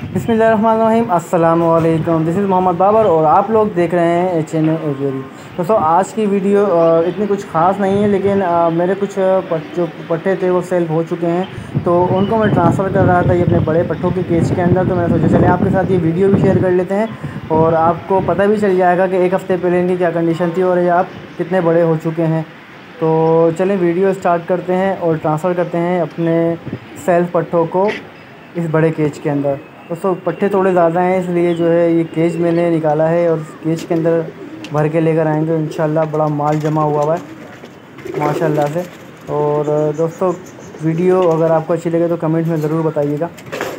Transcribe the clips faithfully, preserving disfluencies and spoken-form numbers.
बिस्मिल्लाहिर्रहमानिर्रहीम, अस्सलाम वालेकुम। दिस इज़ मोहम्मद बाबर और आप लोग देख रहे हैं एच एन एवियरी। दोस्तों आज की वीडियो इतनी कुछ ख़ास नहीं है, लेकिन मेरे कुछ पट जो पट्टे थे वो सेल हो चुके हैं, तो उनको मैं ट्रांसफ़र कर रहा था ये अपने बड़े पट्टों के केज के अंदर। तो मैंने सोचा चलें आपके साथ ये वीडियो भी शेयर कर लेते हैं और आपको पता भी चल जाएगा कि एक हफ़्ते पहले इनकी क्या कंडीशन थी और ये आप कितने बड़े हो चुके हैं। तो चलें वीडियो स्टार्ट करते हैं और ट्रांसफ़र करते हैं अपने सेल्फ पट्टों को इस बड़े केज के अंदर। दोस्तों पट्टे थोड़े ज़्यादा हैं, इसलिए जो है ये केज मैंने निकाला है और केज के अंदर भर के लेकर आएंगे इंशाल्लाह। बड़ा माल जमा हुआ हुआ है माशाल्लाह से। और दोस्तों वीडियो अगर आपको अच्छी लगे तो कमेंट में ज़रूर बताइएगा।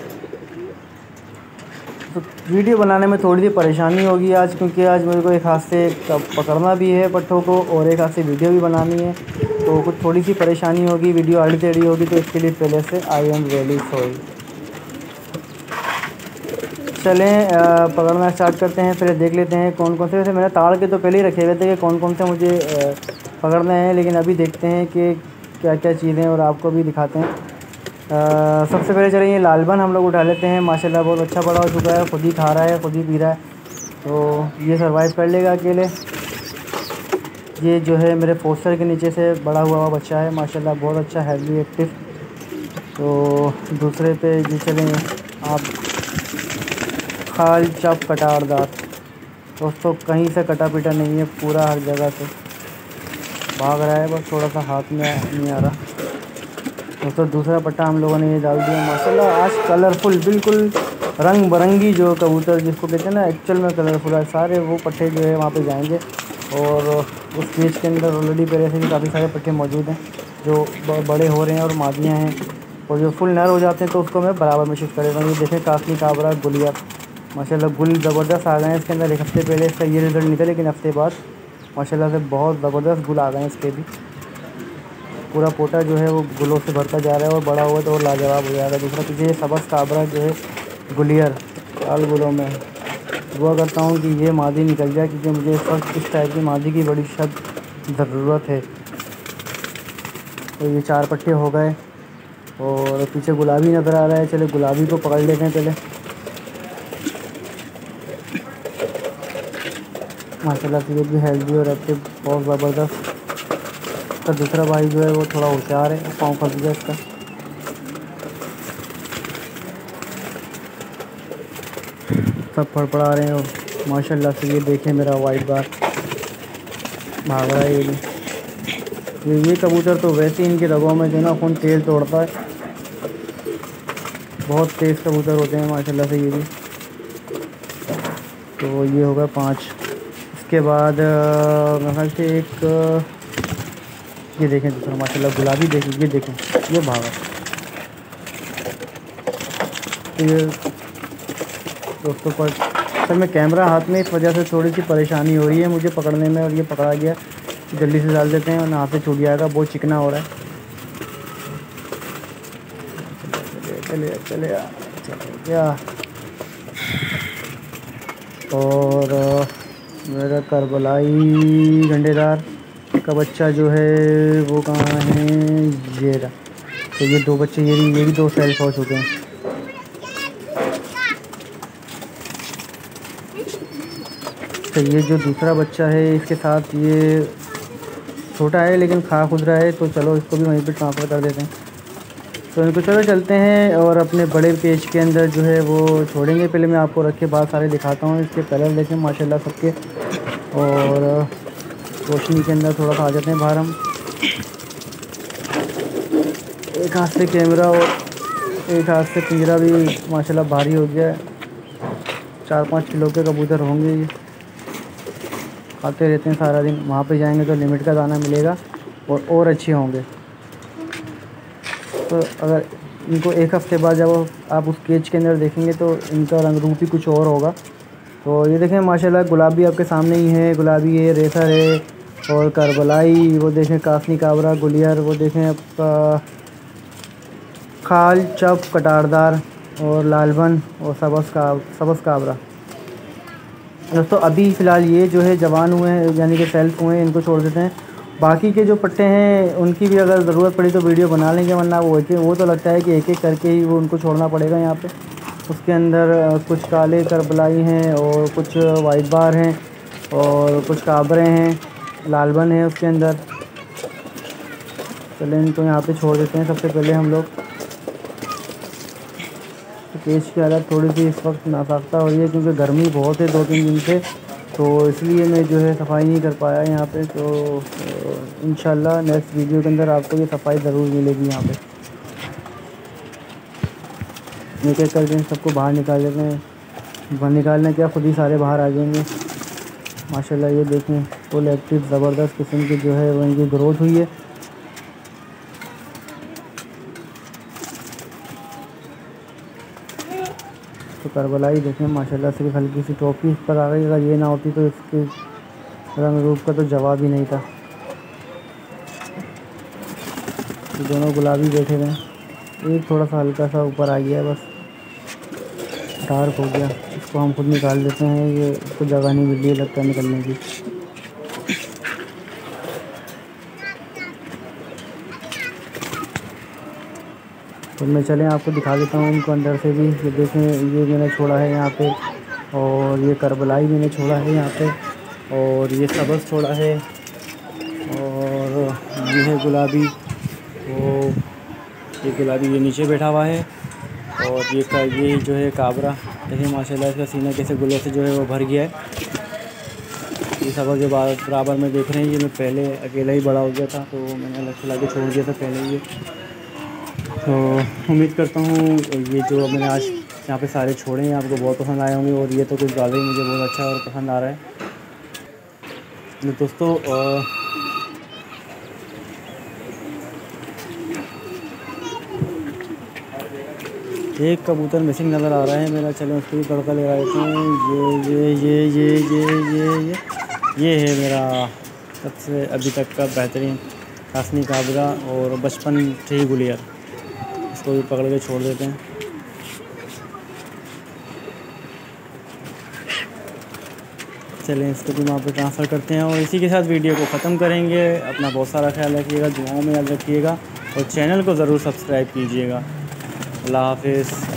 तो वीडियो बनाने में थोड़ी सी परेशानी होगी आज, क्योंकि आज मेरे को एक हाथ से पकड़ना भी है पट्टों को और एक हाथ से वीडियो भी बनानी है, तो कुछ थोड़ी सी परेशानी होगी, वीडियो आड़ी टेढ़ी होगी, तो इसके लिए पहले से आई एम रियली सॉरी। चलें पकड़ना स्टार्ट करते हैं, फिर देख लेते हैं कौन कौन से। वैसे मैंने ताड़ के तो पहले ही रखे हुए थे कि कौन कौन से मुझे पकड़ने हैं, लेकिन अभी देखते हैं कि क्या क्या चीज़ें और आपको भी दिखाते हैं। आ, सबसे पहले चलें ये लालबन हम लोग उठा लेते हैं। माशाल्लाह बहुत अच्छा बड़ा हो चुका है, खुद ही खा रहा है, खुद ही पी रहा है, तो ये सर्वाइव कर लेगा अकेले। ये जो है मेरे पोस्टर के नीचे से बड़ा हुआ हुआ बच्चा है, माशाल्लाह बहुत अच्छा हेल्दी एक्टिव। तो दूसरे पे ये चलें आप खाल चप कटारदार। दोस्तों कहीं से कटा पीटा नहीं है, पूरा हर जगह से भाग रहा है, बस थोड़ा सा हाथ में नहीं आ रहा। दोस्तों दूसरा पट्टा हम लोगों ने ये डाल दिया। माशाल्लाह आज कलरफुल, बिल्कुल रंग बिरंगी जो कबूतर जिसको कहते हैं ना, एक्चुअल में कलरफुल है सारे, वो पट्टे जो है वहाँ पे जाएंगे। और उस केज के अंदर ऑलरेडी पहले से भी काफ़ी सारे पट्टे मौजूद हैं जो बड़े हो रहे हैं और मादियाँ हैं, और जो फुल नर हो जाते हैं तो उसको मैं बराबर में शिफ्ट करेगा। ये देखें काफ़ी काबरा गुलिया, माशाल्लाह गुल ज़बरदस्त आ गए हैं इसके अंदर। एक हफ़्ते पहले इसका ये रिज़ल्ट नहीं था, लेकिन हफ़्ते बाद माशाल्लाह से बहुत ज़बरदस्त गुल आ गए हैं इसके भी। पूरा पोटा जो है वो गुलों से भरता जा रहा है और बड़ा हुआ तो और लाजवाब हो जाएगा। दूसरा पीछे ये सबस काबरा जो है गुलियर लाल गुलों में, दुआ करता हूँ कि ये मादी निकल जाए, क्योंकि मुझे इस वक्त इस टाइप की मादी की बड़ी सख्त ज़रूरत है। तो ये चार पट्टे हो गए और पीछे गुलाबी नज़र आ रहा है। चले गुलाबी को पकड़ लेते हैं पहले। माशाल्लाह से ये भी हेल्दी और एक्टिव बहुत ज़बरदस्त। इसका दूसरा भाई जो है वो थोड़ा होशियार है, पाँव फंस गया इसका। सब फड़फड़ा रहे हैं और माशाल्लाह से ये देखें मेरा वाइट बार भाग रहा है। ये ये ये कबूतर तो वैसे ही इनके रगों में जो ना खून तेज़ तोड़ता है, बहुत तेज़ कबूतर होते हैं माशाल्लाह से ये भी। तो ये होगा पाँच। इसके बाद मेरे ख्याल से एक ये देखें दूसरा माशाल्लाह गुलाबी, देखें ये देखें ये भागा। तो ये दोस्तों पर सर मैं कैमरा हाथ में, इस वजह से थोड़ी सी परेशानी हो रही है मुझे पकड़ने में, और ये पकड़ा गया। जल्दी से डाल देते हैं और हाथ से छूट जाएगा, बहुत चिकना हो रहा है। चले चले चले क्या। और मेरा करबलाई गंडेदार का बच्चा जो है वो कहाँ है, ये रहा। तो ये दो बच्चे ये भी ये भी दो सेल्फ हो चुके हैं। तो ये जो दूसरा बच्चा है इसके साथ ये छोटा है लेकिन खा खुद रहा है, तो चलो इसको भी वहीं पे ट्रांसफ़र कर देते हैं। तो इनको चलो चलते हैं और अपने बड़े पेज के अंदर जो है वो छोड़ेंगे। पहले मैं आपको रख के बाद सारे दिखाता हूँ। इसके कलर देखें माशाल्लाह सबके, और रोशनी के अंदर थोड़ा सा आ जाते हैं बाहर हम। एक हाथ से कैमरा और एक हाथ से पिंजरा भी माशाल्लाह भारी हो गया है। चार पाँच किलो के कबूतर होंगे ये, खाते रहते हैं सारा दिन। वहाँ पे जाएंगे तो लिमिट का दाना मिलेगा और और अच्छे होंगे। तो अगर इनको एक हफ़्ते बाद जब आप उस केज के अंदर देखेंगे तो इनका रंग रूप ही कुछ और होगा। तो ये देखें माशाल्लाह गुलाबी आपके सामने ही है, गुलाबी है, रेसर है और करबलाई, वो देखें काफनी काबरा गुलियर, वो देखें आपका खाल चप कटारदार और लालबन और सबस का सबस काबरा। दोस्तों अभी फ़िलहाल ये जो है जवान हुए हैं, यानी कि सेल्फ हुए हैं, इनको छोड़ देते हैं। बाकी के जो पट्टे हैं उनकी भी अगर ज़रूरत पड़ी तो वीडियो बना लेंगे, वरना वो वो तो लगता है कि एक एक करके ही वो उनको छोड़ना पड़ेगा यहाँ पे। उसके अंदर कुछ काले करबलाई हैं और कुछ वाइट बार हैं और कुछ काबरे हैं, लालबन है उसके अंदर। चलें इनको यहाँ पे छोड़ देते हैं सबसे पहले हम लोग। तो केश की हालत थोड़ी सी इस वक्त नासाख्ता हो रही है क्योंकि गर्मी बहुत है दो तीन दिन से, तो इसलिए मैं जो है सफाई नहीं कर पाया यहाँ पे। तो इंशाल्लाह नेक्स्ट वीडियो के अंदर आपको ये सफाई ज़रूर मिलेगी यहाँ पे। एक एक करके सबको बाहर निकाल देते हैं। बाहर निकालने क्या खुद ही सारे बाहर आ जाएंगे। माशाल्लाह ये देखें फुल एक्टिव ज़बरदस्त किस्म की जो है वो इनकी ग्रोथ हुई है। तो करबलाई देखें माशाल्लाह सिर्फ हल्की सी टोपी इस पर आ गई, अगर ये ना होती तो इसके रंग रूप का तो जवाब ही नहीं था। तो दोनों गुलाबी बैठे हुए हैं, एक थोड़ा सा हल्का सा ऊपर आ गया है, बस डार्क हो गया। इसको हम खुद निकाल देते हैं, ये इसको जगह नहीं मिल रही है लगता है निकलने की। तो मैं चलें आपको दिखा देता हूँ उनको अंदर से भी। ये देखें ये मैंने छोड़ा है यहाँ पे, और ये करबलाई मैंने छोड़ा है यहाँ पे, और ये सब्ज़ छोड़ा है, और ये है गुलाबी। तो ये गुलाबी ये नीचे बैठा हुआ है, और ये का ये जो है काबरा देखिए माशाल्लाह इसका सीना कैसे गुलों से जो है वो भर गया है। ये सब्ज़ जो बराबर में देख रहे हैं, ये मैं पहले अकेला ही बड़ा हो गया था, तो मैंने अलग खिला के छोड़ दिया था पहले ये। तो उम्मीद करता हूँ ये जो मैंने आज यहाँ पे सारे छोड़े हैं आपको बहुत पसंद आए होंगे, और ये तो कुछ ज़्यादा ही मुझे बहुत अच्छा और पसंद आ रहा है। तो दोस्तों एक कबूतर मिसिंग नज़र आ रहा है मेरा, चलो उसको भी तड़का ले आते हैं। ये ये ये ये ये ये ये ये है मेरा सबसे अभी तक का बेहतरीन कासनी काबरा और बचपन थ्री गुलियर। इसको भी पकड़ के छोड़ देते हैं। चलें इसको भी वहाँ पे ट्रांसफ़र करते हैं, और इसी के साथ वीडियो को ख़त्म करेंगे। अपना बहुत सारा ख्याल रखिएगा, दुआओं में याद रखिएगा, और चैनल को ज़रूर सब्सक्राइब कीजिएगा। अल्लाह हाफ़िज़।